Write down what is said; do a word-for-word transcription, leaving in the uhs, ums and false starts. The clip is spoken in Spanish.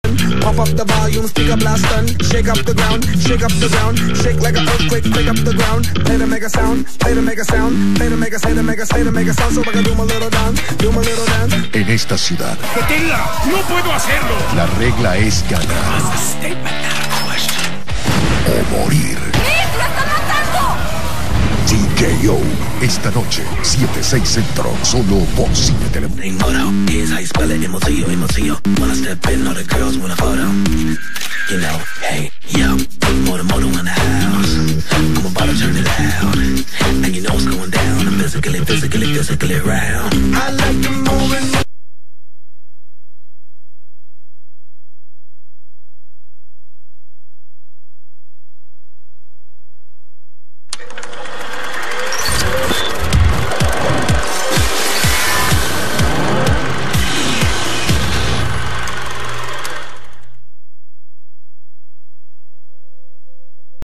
Pump up the volume, speaker blast stun. Shake up the ground, shake up the ground. Shake like an earthquake, quake up the ground. Play to make a sound, play to make a sound. Play to make a, play to make a, play to make a sound. So I can do my little dance, do my little dance. En esta ciudad, ¡Deténla! ¡No puedo hacerlo! la regla es ganar o morir. ¡Nick, lo están matando! T K O. Esta noche, siete, seis Centro, solo por Cine Telemundo. Here's how you spell it, Emotillo, Emotillo. When I step in, all the girls wanna photo.